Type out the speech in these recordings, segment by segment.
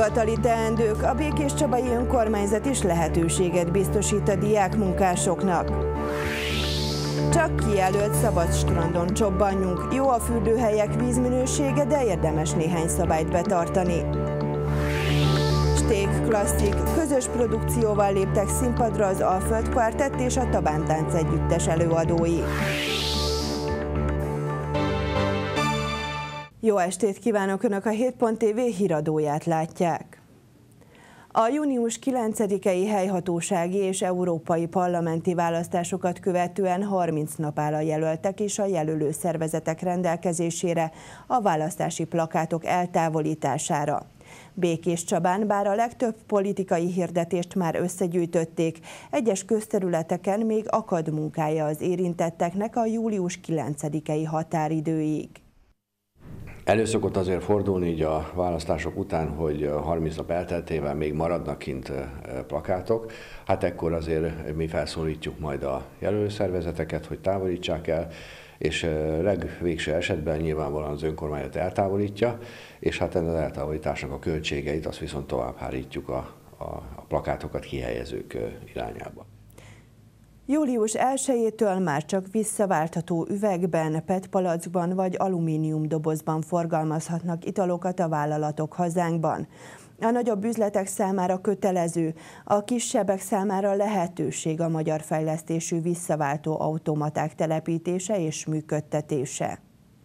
Hivatali teendők. A Békéscsabai önkormányzat is lehetőséget biztosít a diákmunkásoknak. Csak kijelölt szabad strandon csobbanjunk. Jó a fürdőhelyek vízminősége, de érdemes néhány szabályt betartani. Steak Classic. Közös produkcióval léptek színpadra az Alföld Quartett és a Tabántánc együttes előadói. Jó estét kívánok! Önök a 7.tv híradóját látják. A június 9-i helyhatósági és európai parlamenti választásokat követően 30 nap áll a jelöltek és a jelölő szervezetek rendelkezésére a választási plakátok eltávolítására. Békéscsabán bár a legtöbb politikai hirdetést már összegyűjtötték, egyes közterületeken még akad munkája az érintetteknek a július 9-i határidőig. Elő szokott azért fordulni így a választások után, hogy 30 nap elteltével még maradnak kint plakátok. Hát ekkor azért mi felszólítjuk majd a jelölőszervezeteket, hogy távolítsák el, és legvégső esetben nyilvánvalóan az önkormányzat eltávolítja, és hát ennek az eltávolításnak a költségeit azt viszont tovább hárítjuk a plakátokat kihelyezők irányába. Július 1-től már csak visszaváltható üvegben, PET palackban vagy alumínium dobozban forgalmazhatnak italokat a vállalatok hazánkban. A nagyobb üzletek számára kötelező, a kisebbek számára lehetőség a magyar fejlesztésű visszaváltó automaták telepítése és működtetése.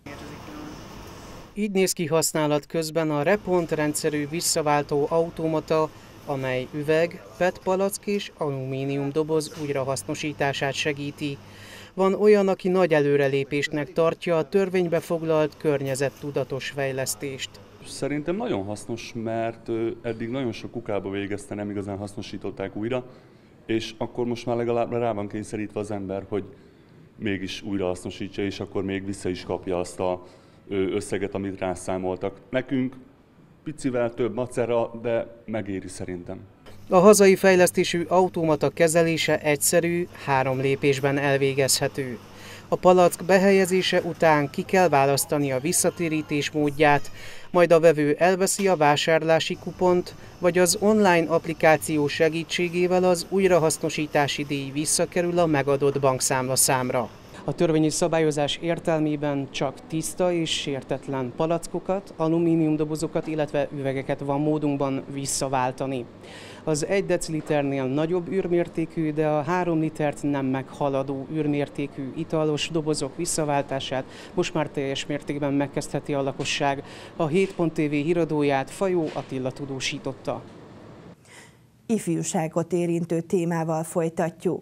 Így néz ki használat közben a Repont rendszerű visszaváltó automata, amely üveg, PET palack és alumínium doboz újrahasznosítását segíti. Van olyan, aki nagy előrelépésnek tartja a törvénybe foglalt környezettudatos fejlesztést. Szerintem nagyon hasznos, mert eddig nagyon sok kukába végezte, nem igazán hasznosították újra, és akkor most már legalább rá van kényszerítve az ember, hogy mégis újra hasznosítsa, és akkor még vissza is kapja azt az összeget, amit rászámoltak. Nekünk picivel több macera, de megéri szerintem. A hazai fejlesztésű automata kezelése egyszerű, 3 lépésben elvégezhető. A palack behelyezése után ki kell választani a visszatérítés módját, majd a vevő elveszi a vásárlási kupont, vagy az online applikáció segítségével az újrahasznosítási díj visszakerül a megadott bankszámlaszámra. A törvényi szabályozás értelmében csak tiszta és sértetlen palackokat, alumíniumdobozokat, illetve üvegeket van módunkban visszaváltani. Az 1 deciliternél nagyobb űrmértékű, de a 3 litert nem meghaladó űrmértékű italos dobozok visszaváltását most már teljes mértékben megkezdheti a lakosság. A 7.tv híradóját Fajó Attila tudósította. Ifjúságot érintő témával folytatjuk.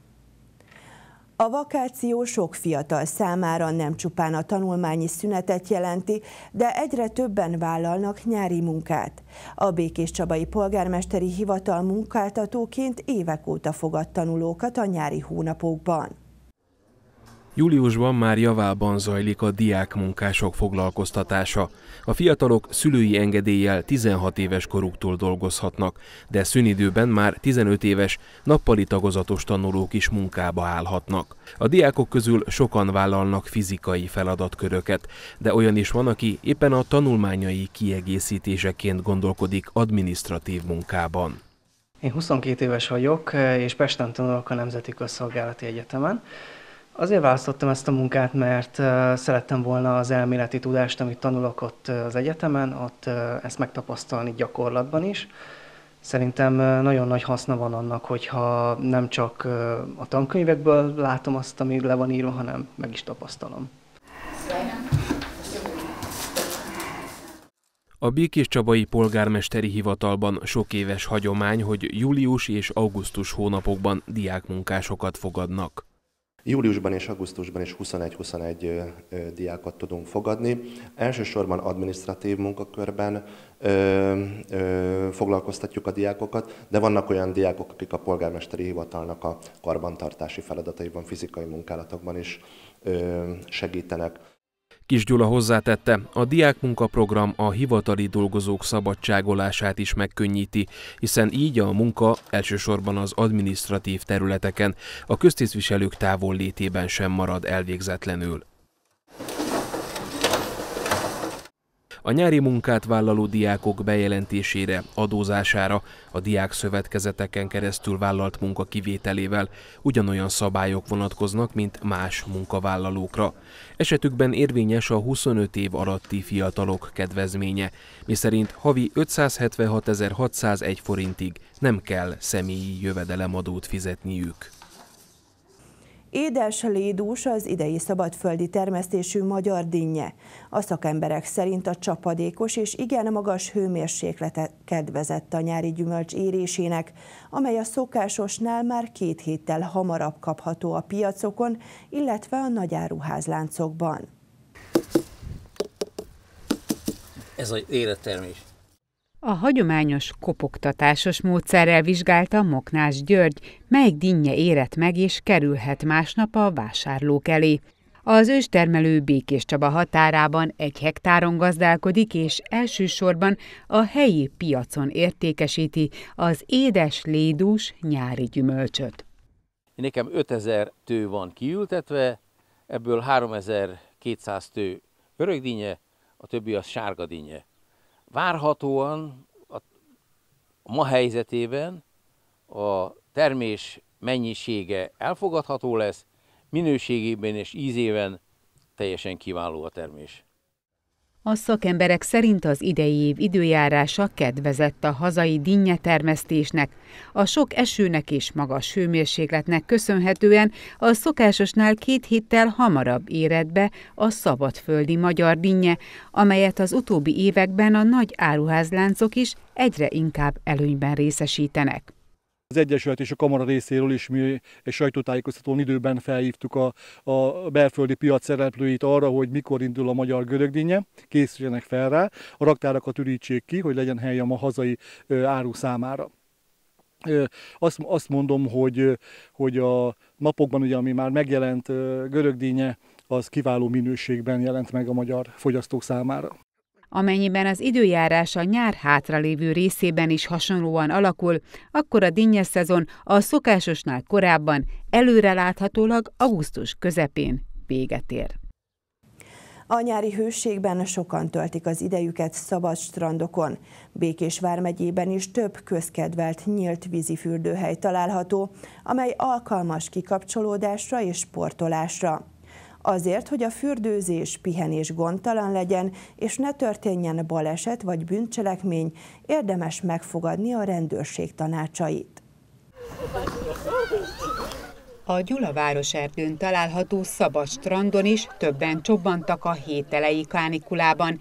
A vakáció sok fiatal számára nem csupán a tanulmányi szünetet jelenti, de egyre többen vállalnak nyári munkát. A Békéscsabai Polgármesteri Hivatal munkáltatóként évek óta fogad tanulókat a nyári hónapokban. Júliusban már javában zajlik a diákmunkások foglalkoztatása. A fiatalok szülői engedéllyel 16 éves koruktól dolgozhatnak, de szünidőben már 15 éves, nappali tagozatos tanulók is munkába állhatnak. A diákok közül sokan vállalnak fizikai feladatköröket, de olyan is van, aki éppen a tanulmányai kiegészítéseként gondolkodik adminisztratív munkában. Én 22 éves vagyok, és Pesten tanulok a Nemzeti Közszolgálati Egyetemen. Azért választottam ezt a munkát, mert szerettem volna az elméleti tudást, amit tanulok ott az egyetemen, ott ezt megtapasztalni gyakorlatban is. Szerintem nagyon nagy haszna van annak, hogyha nem csak a tankönyvekből látom azt, ami le van írva, hanem meg is tapasztalom. A Békéscsabai Polgármesteri Hivatalban sok éves hagyomány, hogy július és augusztus hónapokban diákmunkásokat fogadnak. Júliusban és augusztusban is 21 diákot tudunk fogadni. Elsősorban adminisztratív munkakörben foglalkoztatjuk a diákokat, de vannak olyan diákok, akik a polgármesteri hivatalnak a karbantartási feladataiban, fizikai munkálatokban is segítenek. Kis Gyula hozzátette, a diákmunkaprogram a hivatali dolgozók szabadságolását is megkönnyíti, hiszen így a munka elsősorban az adminisztratív területeken, a köztisztviselők távollétében sem marad elvégzetlenül. A nyári munkát vállaló diákok bejelentésére, adózására, a diákszövetkezeteken keresztül vállalt munka kivételével ugyanolyan szabályok vonatkoznak, mint más munkavállalókra. Esetükben érvényes a 25 év alatti fiatalok kedvezménye, miszerint havi 576.601 forintig nem kell személyi jövedelemadót fizetniük. Édes lédús az idei szabadföldi termesztésű magyar dinnye. A szakemberek szerint a csapadékos és igen magas hőmérséklete kedvezett a nyári gyümölcs érésének, amely a szokásosnál már 2 héttel hamarabb kapható a piacokon, illetve a nagyáruházláncokban. Ez az élettermés. A hagyományos kopogtatásos módszerrel vizsgálta Moknás György, melyik dinnye érett meg és kerülhet másnap a vásárlók elé. Az őstermelő Békés Csaba határában 1 hektáron gazdálkodik, és elsősorban a helyi piacon értékesíti az édes lédús nyári gyümölcsöt. Nekem 5000 tő van kiültetve, ebből 3200 tő örökdinnye, a többi az sárga dinnye. Várhatóan a ma helyzetében a termés mennyisége elfogadható lesz, minőségében és ízében teljesen kiváló a termés. A szakemberek szerint az idei év időjárása kedvezett a hazai dinnyetermesztésnek. A sok esőnek és magas hőmérsékletnek köszönhetően a szokásosnál 2 héttel hamarabb érett be a szabadföldi magyar dinnye, amelyet az utóbbi években a nagy áruházláncok is egyre inkább előnyben részesítenek. Az Egyesület és a Kamara részéről is mi egy sajtótájékoztatón időben felhívtuk a belföldi piac szereplőit arra, hogy mikor indul a magyar görögdinnye, készüljenek fel rá, a raktárakat ürítsék ki, hogy legyen hely a hazai áru számára. Azt mondom, hogy a napokban, ugye, ami már megjelent görögdinnye, az kiváló minőségben jelent meg a magyar fogyasztók számára. Amennyiben az időjárás a nyár hátralévő részében is hasonlóan alakul, akkor a dinnyeszezon a szokásosnál korábban előreláthatólag augusztus közepén véget ér. A nyári hőségben sokan töltik az idejüket szabad strandokon. Békés vármegyében is több közkedvelt nyílt vízifürdőhely található, amely alkalmas kikapcsolódásra és sportolásra. Azért, hogy a fürdőzés, pihenés gondtalan legyen, és ne történjen baleset vagy bűncselekmény, érdemes megfogadni a rendőrség tanácsait. A Gyula városerdőn található szabad strandon is többen csobbantak a hételei kánikulában.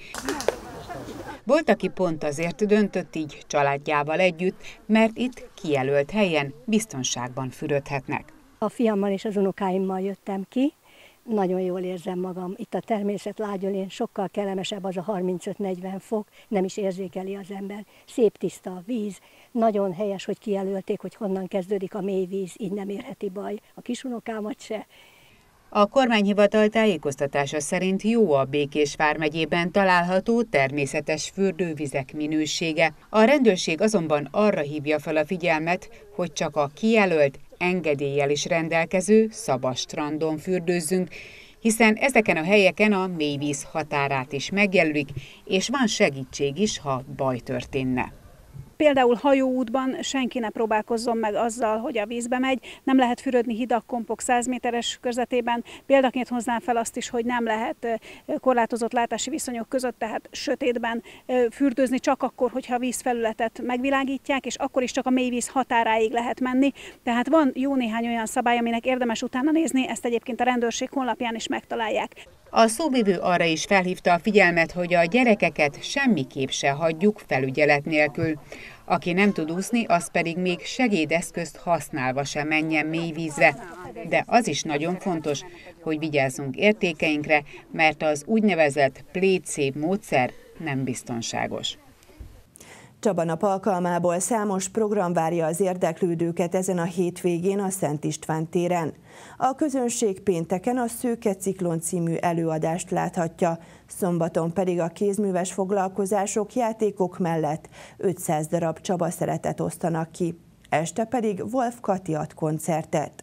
Volt, aki pont azért döntött így családjával együtt, mert itt kijelölt helyen biztonságban fürödhetnek. A fiammal és az unokáimmal jöttem ki. Nagyon jól érzem magam. Itt a természet lágyolén sokkal kellemesebb az a 35-40 fok, nem is érzékeli az ember. Szép tiszta a víz, nagyon helyes, hogy kijelölték, hogy honnan kezdődik a mély víz, így nem érheti baj a kisunokámat se. A kormányhivatal tájékoztatása szerint jó a Békés vármegyében található természetes fürdővizek minősége. A rendőrség azonban arra hívja fel a figyelmet, hogy csak a kijelölt, engedéllyel is rendelkező szabad strandon fürdőzzünk, hiszen ezeken a helyeken a mélyvíz határát is megjelölik, és van segítség is, ha baj történne. Például hajóútban senki ne próbálkozzon meg azzal, hogy a vízbe megy, nem lehet fürödni hidak, kompok 100 méteres körzetében. Példaként hoznám fel azt is, hogy nem lehet korlátozott látási viszonyok között, tehát sötétben fürdőzni csak akkor, hogyha a vízfelületet megvilágítják, és akkor is csak a mélyvíz határáig lehet menni. Tehát van jó néhány olyan szabály, aminek érdemes utána nézni, ezt egyébként a rendőrség honlapján is megtalálják. A szóvivő arra is felhívta a figyelmet, hogy a gyerekeket semmiképp se hagyjuk felügyelet nélkül. Aki nem tud úszni, az pedig még segédeszközt használva sem menjen mély vízre. De az is nagyon fontos, hogy vigyázzunk értékeinkre, mert az úgynevezett play-safe módszer nem biztonságos. Csabanap alkalmából számos program várja az érdeklődőket ezen a hétvégén a Szent István téren. A közönség pénteken a Szőke Ciklon című előadást láthatja, szombaton pedig a kézműves foglalkozások, játékok mellett 500 darab Csaba szeretet osztanak ki. Este pedig Wolf Kati ad koncertet.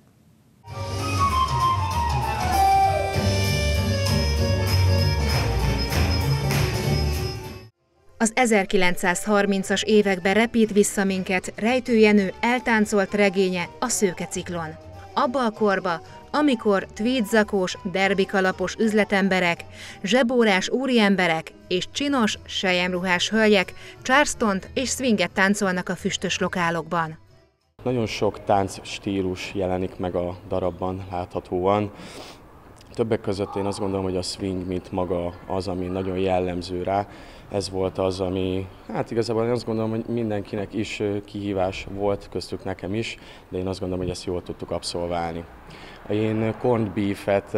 Az 1930-as években repít vissza minket Rejtő Jenő eltáncolt regénye, a Szőke ciklon. Abba a korba, amikor tweedzakós, derbikalapos üzletemberek, zsebórás úriemberek és csinos, selyemruhás hölgyek Charlestont és swinget táncolnak a füstös lokálokban. Nagyon sok táncstílus jelenik meg a darabban láthatóan. Többek között én azt gondolom, hogy a swing, mint maga az, ami nagyon jellemző rá. Ez volt az, ami, hát igazából én azt gondolom, hogy mindenkinek is kihívás volt, köztük nekem is, de én azt gondolom, hogy ezt jól tudtuk abszolválni. Én corned beef-et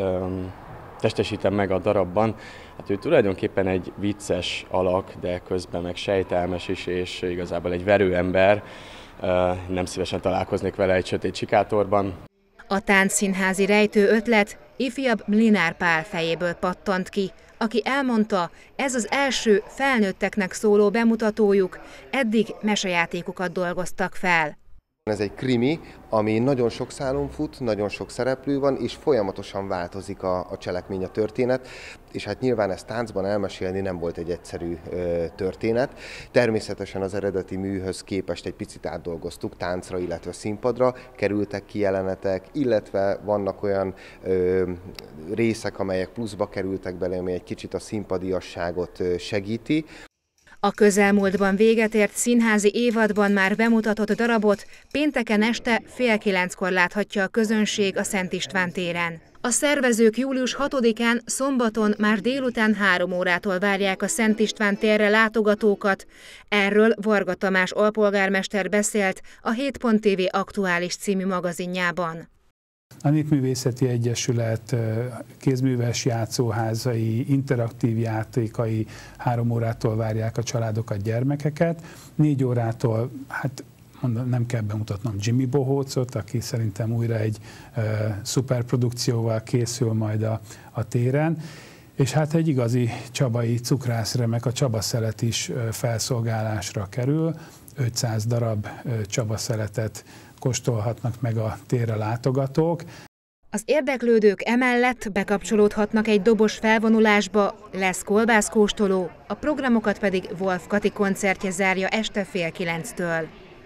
testesítem meg a darabban. Hát ő tulajdonképpen egy vicces alak, de közben meg sejtelmes is, és igazából egy verőember. Nem szívesen találkoznék vele egy sötét sikátorban. A táncszínházi rejtő ötlet ifjabb Mlinár Pál fejéből pattant ki, aki elmondta, ez az első felnőtteknek szóló bemutatójuk, eddig mesejátékokat dolgoztak fel. Ez egy krimi, ami nagyon sok szálon fut, nagyon sok szereplő van, és folyamatosan változik a cselekmény, a történet, és hát nyilván ezt táncban elmesélni nem volt egy egyszerű történet. Természetesen az eredeti műhöz képest egy picit átdolgoztuk táncra, illetve színpadra, kerültek ki jelenetek, illetve vannak olyan részek, amelyek pluszba kerültek bele, ami egy kicsit a színpadiasságot segíti. A közelmúltban véget ért színházi évadban már bemutatott darabot pénteken este 8:30-kor láthatja a közönség a Szent István téren. A szervezők július 6-án szombaton már délután 3 órától várják a Szent István térre látogatókat. Erről Varga Tamás alpolgármester beszélt a 7.tv aktuális című magazinjában. A Népművészeti Egyesület kézműves játszóházai, interaktív játékai 3 órától várják a családokat, gyermekeket. 4 órától, hát nem kell bemutatnom Jimmy Bohócot, aki szerintem újra egy szuperprodukcióval készül majd a téren. És hát egy igazi csabai cukrászremek, a csabaszelet is felszolgálásra kerül. 500 darab csabaszeletet kóstolhatnak meg a térre látogatók. Az érdeklődők emellett bekapcsolódhatnak egy dobos felvonulásba, lesz kolbászkóstoló, a programokat pedig Wolf Kati koncertje zárja este 8:30-től.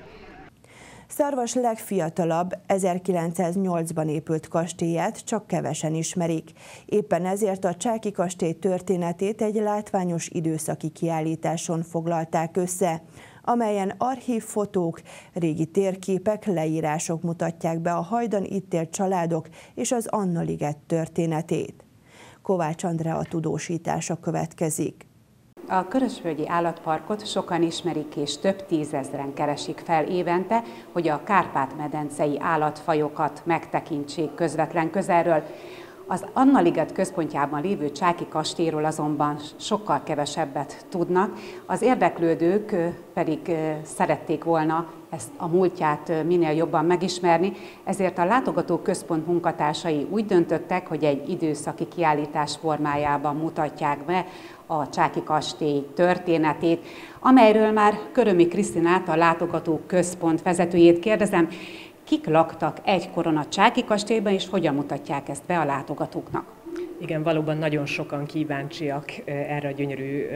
Szarvas legfiatalabb, 1908-ban épült kastélyát csak kevesen ismerik. Éppen ezért a Csáky kastély történetét egy látványos időszaki kiállításon foglalták össze, amelyen archív fotók, régi térképek, leírások mutatják be a hajdan itt élt családok és az Anna-liget történetét. Kovács Andrea tudósítása következik. A Körösvölgyi Állatparkot sokan ismerik és több tízezren keresik fel évente, hogy a Kárpát-medencei állatfajokat megtekintsék közvetlen közelről. Az Anna-liget központjában lévő Csáky kastélyról azonban sokkal kevesebbet tudnak, az érdeklődők pedig szerették volna ezt a múltját minél jobban megismerni, ezért a látogatóközpont munkatársai úgy döntöttek, hogy egy időszaki kiállítás formájában mutatják be a Csáky kastély történetét, amelyről már Körömi Krisztinát, a látogatóközpont vezetőjét kérdezem. Kik laktak egykoron a Csáky kastélyban, és hogyan mutatják ezt be a látogatóknak? Igen, valóban nagyon sokan kíváncsiak erre a gyönyörű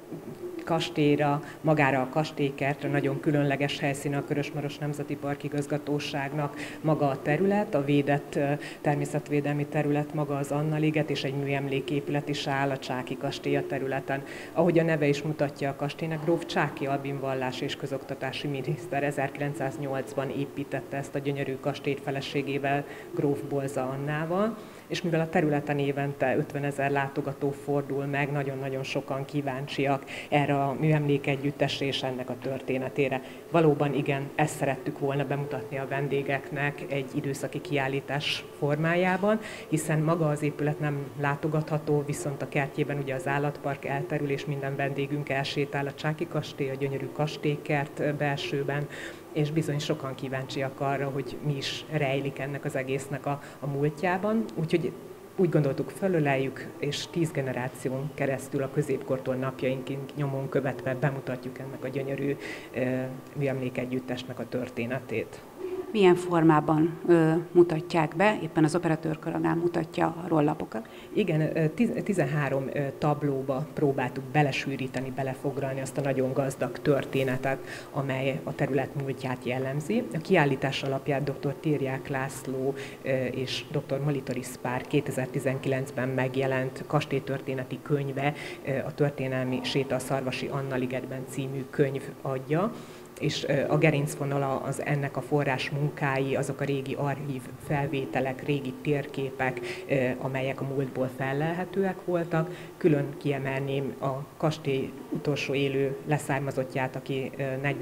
kastélyra, magára a kastélykertre, nagyon különleges helyszín a Körösmaros Nemzeti Park Igazgatóságnak, maga a terület, a védett természetvédelmi terület, maga az Anna-liget, és egy műemléképület is áll a Csáky kastély a területen. Ahogy a neve is mutatja a kastélynak, gróf Csáky Albin vallás és közoktatási miniszter 1908-ban építette ezt a gyönyörű kastélyt feleségével, gróf Bolza Annával, és mivel a területen évente 50 000 látogató fordul meg, nagyon-nagyon sokan kíváncsiak erre a műemlékegyüttesre és ennek a történetére. Valóban igen, ezt szerettük volna bemutatni a vendégeknek egy időszaki kiállítás formájában, hiszen maga az épület nem látogatható, viszont a kertjében ugye az állatpark elterül, és minden vendégünk elsétál a Csáky kastély, a gyönyörű kastélykert belsőben, és bizony sokan kíváncsiak arra, hogy mi is rejlik ennek az egésznek a múltjában. Úgyhogy úgy gondoltuk, felöleljük, és 10 generáción keresztül a középkortól napjainkig nyomon követve bemutatjuk ennek a gyönyörű műemlékegyüttesnek a történetét. Milyen formában mutatják be? Éppen az operatőr kollégám mutatja a rollapokat. Igen, 13 tablóba próbáltuk belesűríteni, belefoglalni azt a nagyon gazdag történetet, amely a terület múltját jellemzi. A kiállítás alapján dr. Tirják László és dr. Molitori Spár 2019-ben megjelent kastélytörténeti könyve, a Történelmi séta a Szarvasi Anna-ligetben című könyv adja, és a gerincvonala az ennek a forrás munkái, azok a régi archív felvételek, régi térképek, amelyek a múltból fellelhetőek voltak. Külön kiemelném a kastély utolsó élő leszármazottját, aki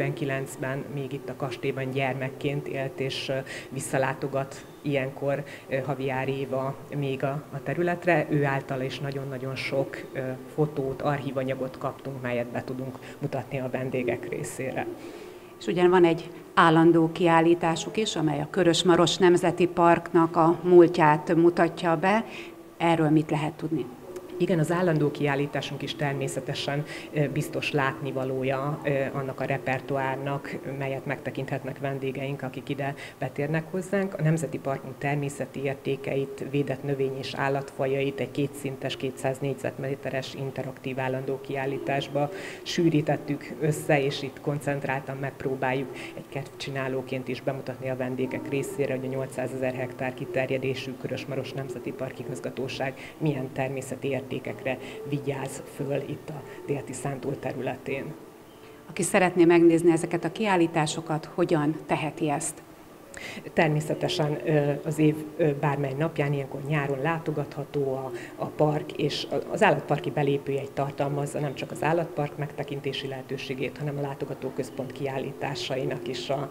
49-ben még itt a kastélyban gyermekként élt, és visszalátogat ilyenkor Haviár Éva még a területre. Ő által is nagyon-nagyon sok fotót, archívanyagot kaptunk, melyet be tudunk mutatni a vendégek részére. És ugyan van egy állandó kiállításuk is, amely a Körös-Maros Nemzeti Parknak a múltját mutatja be. Erről mit lehet tudni? Igen, az állandó kiállításunk is természetesen biztos látnivalója annak a repertoárnak, melyet megtekinthetnek vendégeink, akik ide betérnek hozzánk. A Nemzeti Parkunk természeti értékeit, védett növény- és állatfajait egy kétszintes, 200 négyzetméteres interaktív állandó kiállításba sűrítettük össze, és itt koncentráltan megpróbáljuk egy kedvcsinálóként is bemutatni a vendégek részére, hogy a 800 000 hektár kiterjedésű Körös-Maros Nemzeti Park Igazgatóság milyen természeti értékekre vigyáz föl itt a Dél-Tiszántúl területén. Aki szeretné megnézni ezeket a kiállításokat, hogyan teheti ezt? Természetesen az év bármely napján, ilyenkor nyáron látogatható a park, és az állatparki belépőjegy tartalmazza nem csak az állatpark megtekintési lehetőségét, hanem a látogatóközpont kiállításainak is a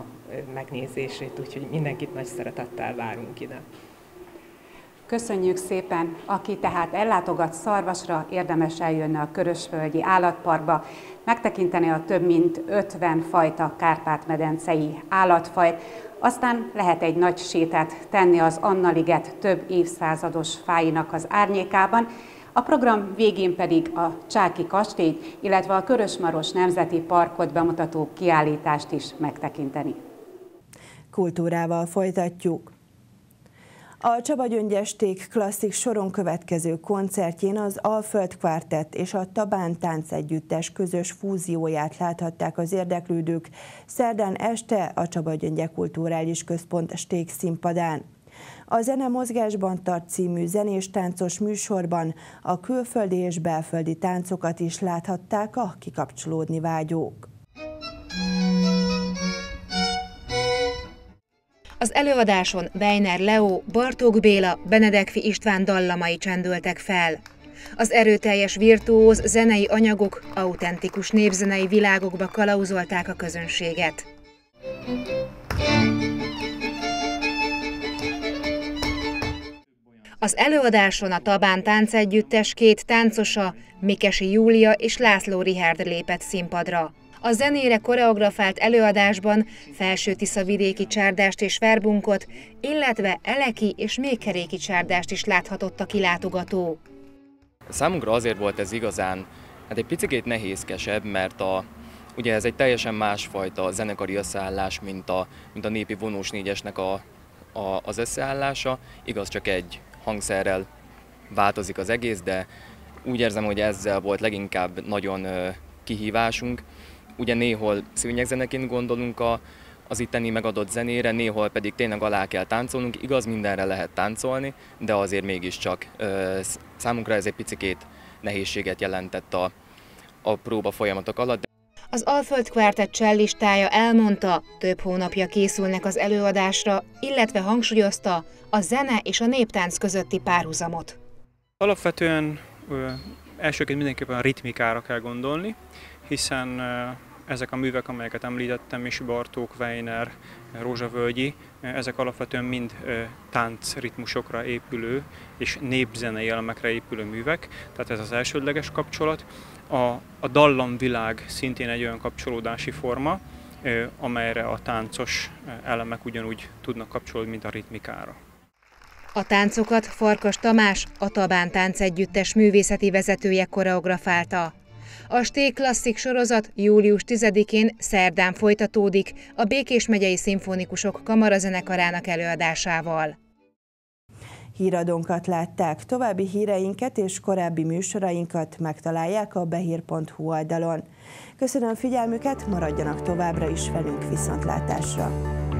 megnézését, úgyhogy mindenkit nagy szeretettel várunk ide. Köszönjük szépen! Aki tehát ellátogat Szarvasra, érdemes eljönni a Körösvölgyi Állatparkba, megtekinteni a több mint 50 fajta kárpát-medencei állatfajt, aztán lehet egy nagy sétát tenni az Anna-liget több évszázados fáinak az árnyékában, a program végén pedig a Csáky kastélyt, illetve a Körös-Maros Nemzeti Parkot bemutató kiállítást is megtekinteni. Kultúrával folytatjuk. A Csaba Gyöngyesték klasszik soron következő koncertjén az Alföld Quartett és a Tabán Táncegyüttes közös fúzióját láthatták az érdeklődők szerdán este a Csaba Gyöngye Kulturális Központ Sték színpadán. A Zene mozgásban tart című zenés-táncos műsorban a külföldi és belföldi táncokat is láthatták a kikapcsolódni vágyók. Az előadáson Weiner Leo, Bartók Béla, Benedekfi István dallamai csendültek fel. Az erőteljes virtuóz zenei anyagok autentikus népzenei világokba kalauzolták a közönséget. Az előadáson a Tabán Táncegyüttes két táncosa, Mikesi Júlia és László Richárd lépett színpadra. A zenére koreografált előadásban felső-tiszavidéki csárdást és verbunkot, illetve eleki és mékeréki csárdást is láthatott a kilátogató. Számunkra azért volt ez igazán egy picikét nehézkesebb, mert ugye ez egy teljesen másfajta zenekari összeállás, mint a népi vonós négyesnek az összeállása. Igaz, csak egy hangszerrel változik az egész, de úgy érzem, hogy ezzel volt leginkább nagyon kihívásunk. Ugye néhol szőnyegzeneként gondolunk az itteni megadott zenére, néhol pedig tényleg alá kell táncolnunk. Igaz, mindenre lehet táncolni, de azért mégiscsak számunkra ez egy picikét nehézséget jelentett a próba folyamatok alatt. Az Alföld Quartett cellistája elmondta, több hónapja készülnek az előadásra, illetve hangsúlyozta a zene és a néptánc közötti párhuzamot. Alapvetően elsőként mindenképpen a ritmikára kell gondolni, hiszen ezek a művek, amelyeket említettem is, Bartók, Weiner, Rózsavölgyi, ezek alapvetően mind táncritmusokra épülő és népzenei elemekre épülő művek, tehát ez az elsődleges kapcsolat. A dallamvilág szintén egy olyan kapcsolódási forma, amelyre a táncos elemek ugyanúgy tudnak kapcsolódni, mint a ritmikára. A táncokat Farkas Tamás, a Tabán Táncegyüttes művészeti vezetője koreografálta. A Sté klasszik sorozat július 10-én szerdán folytatódik a Békés megyei szimfonikusok kamarazenekarának előadásával. Híradónkat látták, további híreinket és korábbi műsorainkat megtalálják a behír.hu oldalon. Köszönöm figyelmüket, maradjanak továbbra is velünk, viszontlátásra!